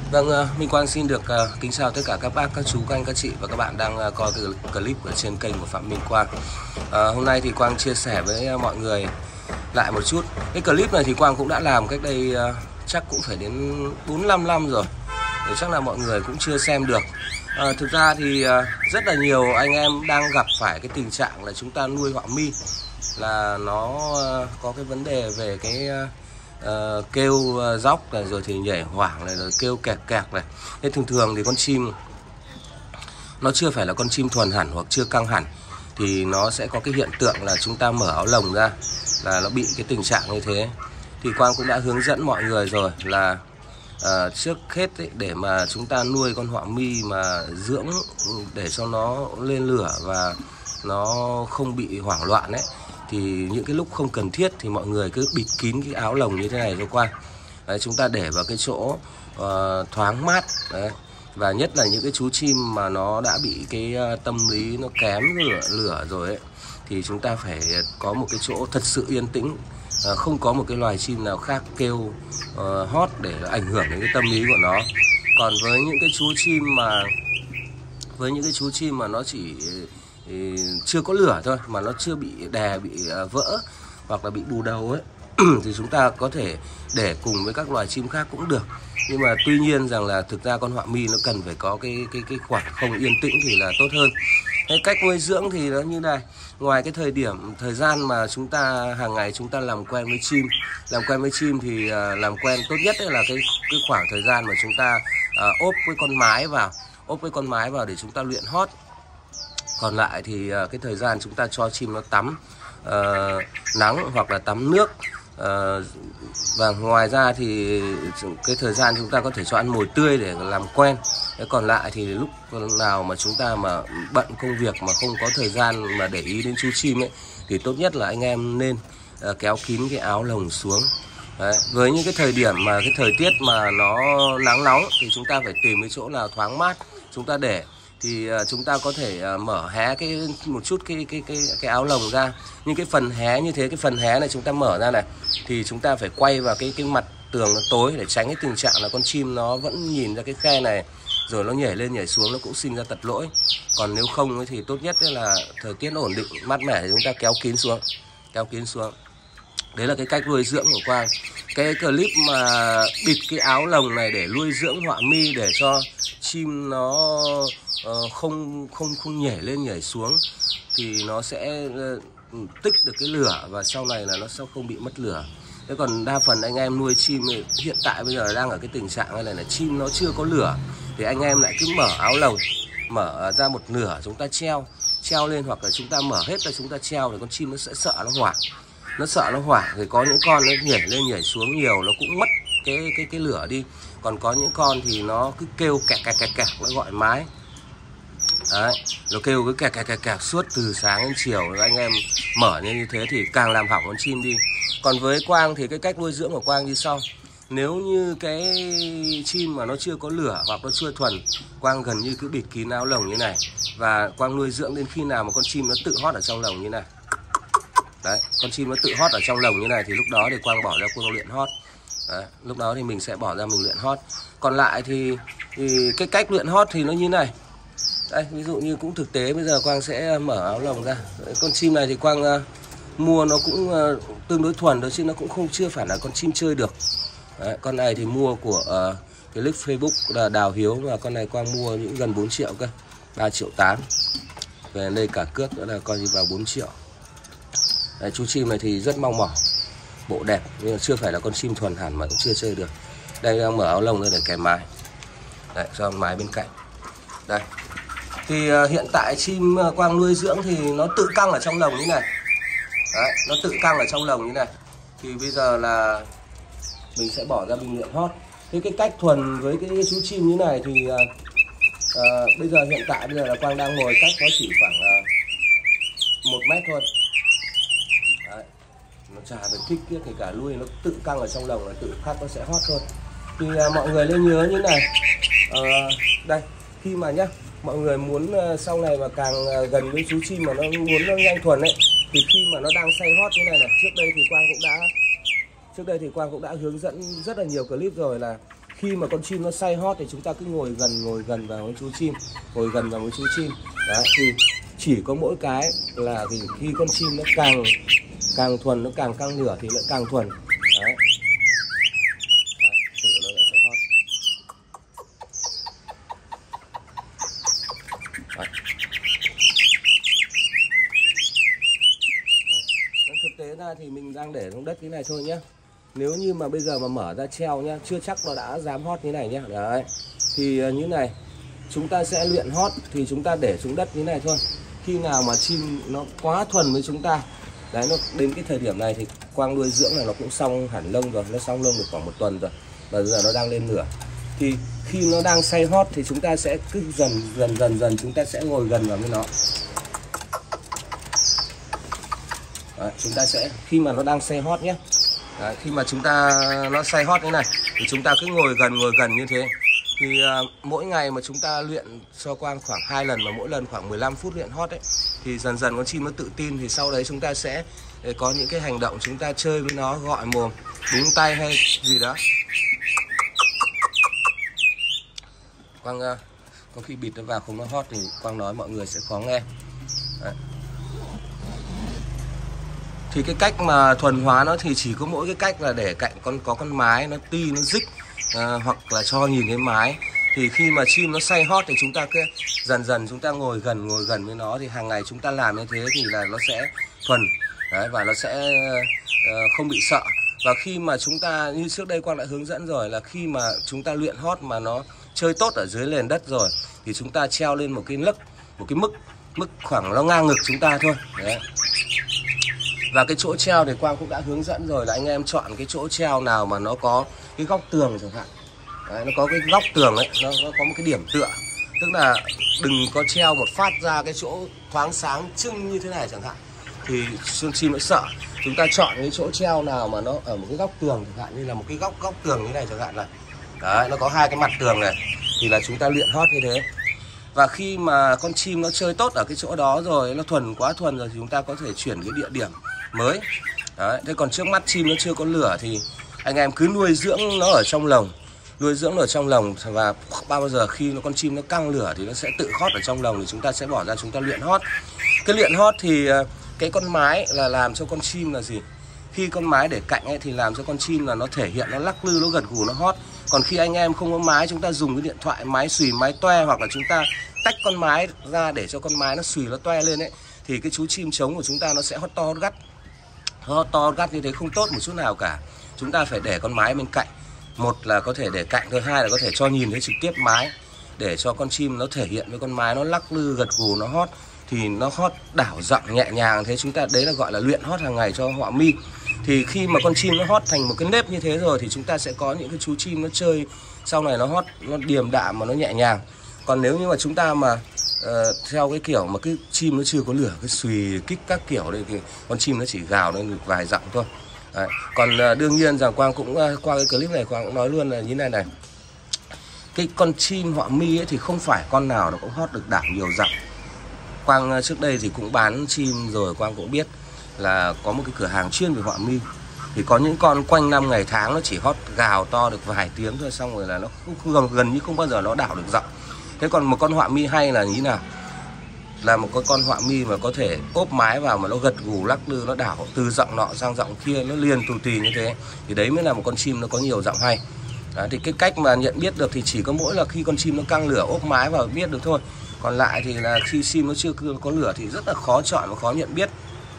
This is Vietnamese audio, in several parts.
Vâng, Minh Quang xin được kính chào tất cả các bác, các chú, các anh, các chị và các bạn đang coi cái clip ở trên kênh của Phạm Minh Quang. Hôm nay thì Quang chia sẻ với mọi người lại một chút. Cái clip này thì Quang cũng đã làm cách đây chắc cũng phải đến 4-5 năm rồi. Thì chắc là mọi người cũng chưa xem được. Thực ra thì rất là nhiều anh em đang gặp phải cái tình trạng là chúng ta nuôi họa mi là nó có cái vấn đề về cái kêu róc này, rồi thì nhảy hoảng này, rồi kêu kẹt kẹt này. Thế thường thì con chim nó chưa phải là con chim thuần hẳn hoặc chưa căng hẳn thì nó sẽ có cái hiện tượng là chúng ta mở áo lồng ra là nó bị cái tình trạng như thế. Thì Quang cũng đã hướng dẫn mọi người rồi là trước hết ấy, để mà chúng ta nuôi con họa mi mà dưỡng để cho nó lên lửa và nó không bị hoảng loạn ấy, thì những cái lúc không cần thiết thì mọi người cứ bịt kín cái áo lồng như thế này cho Quang. Đấy, chúng ta để vào cái chỗ thoáng mát. Đấy. Và nhất là những cái chú chim mà nó đã bị cái tâm lý nó kém lửa rồi ấy, thì chúng ta phải có một cái chỗ thật sự yên tĩnh, không có một cái loài chim nào khác kêu hót để ảnh hưởng đến cái tâm lý của nó. Còn với những cái chú chim mà nó chỉ chưa có lửa thôi, mà nó chưa bị đè, bị vỡ hoặc là bị bù đầu ấy thì chúng ta có thể để cùng với các loài chim khác cũng được. Nhưng mà tuy nhiên rằng là thực ra con họa mi nó cần phải có cái khoảng không yên tĩnh thì là tốt hơn. Cái cách nuôi dưỡng thì nó như này. Ngoài cái thời gian mà chúng ta hàng ngày chúng ta làm quen với chim thì làm quen tốt nhất là cái khoảng thời gian mà chúng ta ốp với con mái vào để chúng ta luyện hót. Còn lại thì cái thời gian chúng ta cho chim nó tắm nắng hoặc là tắm nước. Và ngoài ra thì cái thời gian chúng ta có thể cho ăn mồi tươi để làm quen. Còn lại thì lúc nào mà chúng ta mà bận công việc mà không có thời gian mà để ý đến chú chim ấy, thì tốt nhất là anh em nên kéo kín cái áo lồng xuống. Đấy. Với những cái thời điểm mà cái thời tiết mà nó nắng nóng thì chúng ta phải tìm cái chỗ nào thoáng mát chúng ta để. Thì chúng ta có thể mở hé một chút cái áo lồng ra. Nhưng cái phần hé như thế, cái phần hé này chúng ta mở ra này thì chúng ta phải quay vào cái mặt tường nó tối để tránh cái tình trạng là con chim nó vẫn nhìn ra cái khe này rồi nó nhảy lên nhảy xuống, nó cũng sinh ra tật lỗi. Còn nếu không thì tốt nhất là thời tiết nó ổn định mát mẻ thì chúng ta kéo kín xuống. Đấy là cái cách nuôi dưỡng của Quang. Cái clip mà bịt cái áo lồng này để nuôi dưỡng họa mi để cho chim nó không nhảy lên nhảy xuống thì nó sẽ tích được cái lửa và sau này là nó sẽ không bị mất lửa. Thế còn đa phần anh em nuôi chim hiện tại bây giờ đang ở cái tình trạng này là chim nó chưa có lửa thì anh em lại cứ mở áo lồng, mở ra một nửa chúng ta treo lên, hoặc là chúng ta mở hết ra chúng ta treo thì con chim nó sẽ sợ nó hoảng thì có những con nó nhảy lên nhảy xuống nhiều nó cũng mất cái lửa đi. Còn có những con thì nó cứ kêu kẹt nó gọi mái. Đấy, nó kêu cái kẹt suốt từ sáng đến chiều. Anh em mở như thế thì càng làm hỏng con chim đi. Còn với Quang thì cái cách nuôi dưỡng của Quang như sau. Nếu như cái chim mà nó chưa có lửa hoặc nó chưa thuần, Quang gần như cứ bịt kín áo lồng như này và Quang nuôi dưỡng đến khi nào mà con chim nó tự hót ở trong lồng như này. Đấy, con chim nó tự hót ở trong lồng như này thì lúc đó thì Quang bỏ ra Quang luyện hót. Đấy, lúc đó thì mình sẽ bỏ ra mình luyện hót. Còn lại thì cái cách luyện hót thì nó như này. Đây, ví dụ như cũng thực tế bây giờ Quang sẽ mở áo lồng ra. Đấy, con chim này thì Quang mua nó cũng tương đối thuần thôi chứ nó cũng chưa phải là con chim chơi được. Đấy, con này thì mua của cái nick Facebook là Đào Hiếu, mà con này Quang mua những gần 4 triệu cơ, 3,8 triệu. Về đây cả cước nữa là coi như vào 4 triệu. Đấy, chú chim này thì rất mong mỏi, bộ đẹp nhưng mà chưa phải là con chim thuần hẳn mà cũng chưa chơi được. Đây đang mở áo lồng ra để kèm mái. Đấy, cho mái bên cạnh. Đây. Thì hiện tại chim Quang nuôi dưỡng thì nó tự căng ở trong lồng như này. Đấy, nó tự căng ở trong lồng như này. Thì bây giờ là mình sẽ bỏ ra mình luyện hót. Thế cái cách thuần với cái chú chim như này thì bây giờ hiện tại là Quang đang ngồi cách nó chỉ khoảng 1 mét thôi. Đấy, nó chả phải thích kia, kể cả nuôi nó tự căng ở trong lồng là tự khắc nó sẽ hót thôi. Thì mọi người nên nhớ như này. Đây, khi mà nhá, mọi người muốn sau này mà càng gần với chú chim mà nó muốn nó nhanh thuần ấy, thì khi mà nó đang say hót như này này, trước đây thì Quang cũng đã hướng dẫn rất là nhiều clip rồi, là khi mà con chim nó say hót thì chúng ta cứ ngồi gần vào với chú chim, ngồi gần vào với chú chim. Đấy, thì chỉ có mỗi cái là thì khi con chim nó càng thuần, nó càng căng lửa thì nó càng thuần. Đấy. Tự nó lại say hót. Đấy. Thực tế ra thì mình đang để trong đất cái này thôi nhé. Nếu như mà bây giờ mà mở ra treo nhá, chưa chắc nó đã dám hót như này nhá. Đấy. Thì như này, chúng ta sẽ luyện hót thì chúng ta để xuống đất như này thôi. Khi nào mà chim nó quá thuần với chúng ta, đấy, nó đến cái thời điểm này thì Quang nuôi dưỡng là nó cũng xong hẳn lông rồi, nó xong lông được khoảng 1 tuần rồi. Và giờ nó đang lên lửa. Thì khi nó đang say hót thì chúng ta sẽ cứ dần chúng ta sẽ ngồi gần vào với nó. Đấy, chúng ta sẽ khi mà nó đang say hót nhé. Đấy, khi mà nó say hót thế này thì chúng ta cứ ngồi gần như thế. Thì mỗi ngày mà chúng ta luyện cho Quang khoảng 2 lần và mỗi lần khoảng 15 phút luyện hót ấy, thì dần con chim nó tự tin. Thì sau đấy chúng ta sẽ có những cái hành động chúng ta chơi với nó, gọi mồm, búng tay hay gì đó. Quang có khi bịt nó vào không nó hót thì Quang nói mọi người sẽ khó nghe. Đấy. Thì cái cách mà thuần hóa nó thì chỉ có mỗi cái cách là để cạnh có con mái nó ti, nó rích, hoặc là cho nhìn cái mái. Thì khi mà chim nó say hót thì chúng ta cứ dần chúng ta ngồi gần với nó. Thì hàng ngày chúng ta làm như thế thì là nó sẽ thuần. Đấy, và nó sẽ không bị sợ. Và khi mà chúng ta, như trước đây Quang đã hướng dẫn rồi, là khi mà chúng ta luyện hót mà nó chơi tốt ở dưới nền đất rồi thì chúng ta treo lên một cái mức khoảng nó ngang ngực chúng ta thôi. Đấy. Và cái chỗ treo thì Quang cũng đã hướng dẫn rồi, là anh em chọn cái chỗ treo nào mà nó có cái góc tường chẳng hạn. Đấy, nó có cái góc tường ấy, nó có một cái điểm tựa. Tức là đừng có treo một phát ra cái chỗ thoáng sáng trưng như thế này chẳng hạn, thì chim nó sợ. Chúng ta chọn cái chỗ treo nào mà nó ở một cái góc tường chẳng hạn, như là một cái góc tường như này chẳng hạn này. Đấy, nó có 2 cái mặt tường này thì là chúng ta luyện hót như thế. Và khi mà con chim nó chơi tốt ở cái chỗ đó rồi, nó quá thuần rồi thì chúng ta có thể chuyển cái địa điểm mới. Đấy, thế còn trước mắt chim nó chưa có lửa thì anh em cứ nuôi dưỡng nó ở trong lồng. Nuôi dưỡng nó ở trong lồng, và bao giờ khi con chim nó căng lửa thì nó sẽ tự hót ở trong lồng, thì chúng ta sẽ bỏ ra chúng ta luyện hót. Cái luyện hót thì cái con mái là làm cho con chim là gì? Khi con mái để cạnh ấy thì làm cho con chim là nó thể hiện, nó lắc lư, nó gật gù, nó hót. Còn khi anh em không có mái, chúng ta dùng cái điện thoại máy xùy, máy toe, hoặc là chúng ta tách con mái ra để cho con mái nó xùy, nó toe lên ấy, thì cái chú chim trống của chúng ta nó sẽ hót to hót gắt. Hót to hót gắt như thế không tốt một chút nào cả. Chúng ta phải để con mái bên cạnh. Một là có thể để cạnh thôi, hai là có thể cho nhìn thấy trực tiếp mái, để cho con chim nó thể hiện với con mái, nó lắc lư gật gù, nó hót, thì nó hót đảo giọng nhẹ nhàng thế. Chúng ta đấy là gọi là luyện hót hàng ngày cho họa mi. Thì khi mà con chim nó hót thành một cái nếp như thế rồi thì chúng ta sẽ có những cái chú chim nó chơi sau này nó hót, nó điềm đạm mà nó nhẹ nhàng. Còn nếu như mà chúng ta mà theo cái kiểu mà cái chim nó chưa có lửa, cái xùy kích các kiểu đây, thì con chim nó chỉ gào lên được vài dặm thôi. Đấy. Còn đương nhiên rằng Quang cũng qua cái clip này Quang cũng nói luôn là như này này, cái con chim họa mi ấy thì không phải con nào nó cũng hót được đảo nhiều dặm. Quang trước đây thì cũng bán chim rồi, Quang cũng biết là có một cái cửa hàng chuyên về họa mi. Thì có những con quanh năm ngày tháng nó chỉ hót gào to được vài tiếng thôi, xong rồi là nó gần như không bao giờ nó đảo được giọng. Thế còn một con họa mi hay là như thế nào? Là một con họa mi mà có thể ốp mái vào mà nó gật gù lắc lư, nó đảo từ giọng nọ sang giọng kia, nó liền tù tì như thế, thì đấy mới là một con chim nó có nhiều giọng hay. Đấy, thì cái cách mà nhận biết được thì chỉ có mỗi là khi con chim nó căng lửa ốp mái vào biết được thôi. Còn lại thì là khi chim nó chưa có lửa thì rất là khó chọn và khó nhận biết.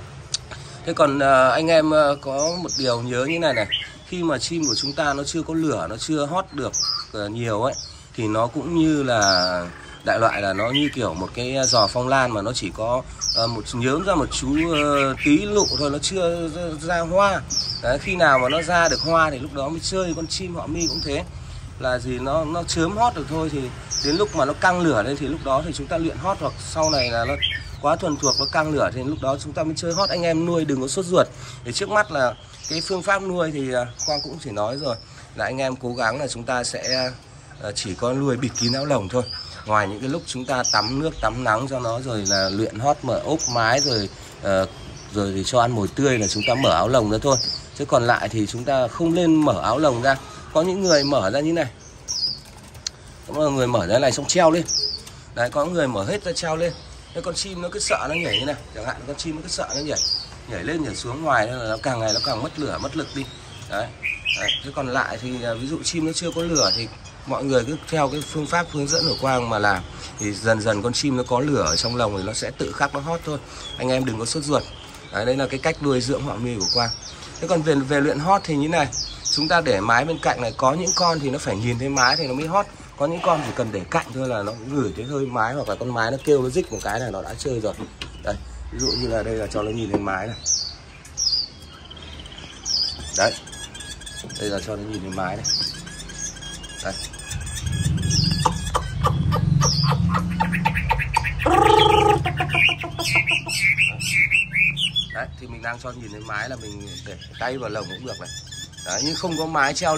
Thế còn anh em có một điều nhớ như này này, khi mà chim của chúng ta nó chưa có lửa, nó chưa hót được nhiều ấy, thì nó cũng như là đại loại là nó như kiểu một cái giò phong lan mà nó chỉ có nhớm ra một chú tí lụ thôi, nó chưa ra hoa. Đấy, khi nào mà nó ra được hoa thì lúc đó mới chơi. Con chim họa mi cũng thế, là gì nó chớm hót được thôi, thì đến lúc mà nó căng lửa lên thì lúc đó thì chúng ta luyện hót, hoặc sau này là nó quá thuần thuộc, nó căng lửa thì lúc đó chúng ta mới chơi hót. Anh em nuôi đừng có sốt ruột. Thì trước mắt là cái phương pháp nuôi thì Quang cũng chỉ nói rồi, là anh em cố gắng là chúng ta sẽ chỉ có nuôi bịt kín áo lồng thôi. Ngoài những cái lúc chúng ta tắm nước tắm nắng cho nó, rồi là luyện hót, mở ốp mái, rồi thì cho ăn mồi tươi là chúng ta mở áo lồng nữa thôi. Chứ còn lại thì chúng ta không nên mở áo lồng ra. Có những người mở ra như này, Có người mở cái này xong treo lên. Đấy, có người mở hết ra treo lên. Thế con chim nó cứ sợ nó nhảy như này, chẳng hạn con chim nó cứ sợ nó nhảy lên nhảy xuống ngoài, nên là nó càng ngày nó càng mất lửa mất lực đi. Đấy. Thế còn lại thì ví dụ chim nó chưa có lửa thì mọi người cứ theo cái phương pháp hướng dẫn của Quang mà làm, thì dần dần con chim nó có lửa ở trong lồng thì nó sẽ tự khắc nó hót thôi. Anh em đừng có sốt ruột. Đấy, đây là cái cách nuôi dưỡng họa mi của Quang. Thế còn về luyện hót thì như này, chúng ta để mái bên cạnh này, có những con thì nó phải nhìn thấy mái thì nó mới hót, có những con chỉ cần để cạnh thôi là nó ngửi thấy hơi mái, hoặc là con mái nó kêu nó rích một cái này nó đã chơi rồi. Đây, ví dụ như là đây là cho nó nhìn lên mái này. Đấy, đây là cho nó nhìn lên mái này. Đây. Đấy, thì mình đang cho nhìn lên mái là mình để tay vào lồng cũng được này. Đấy, nhưng không có mái treo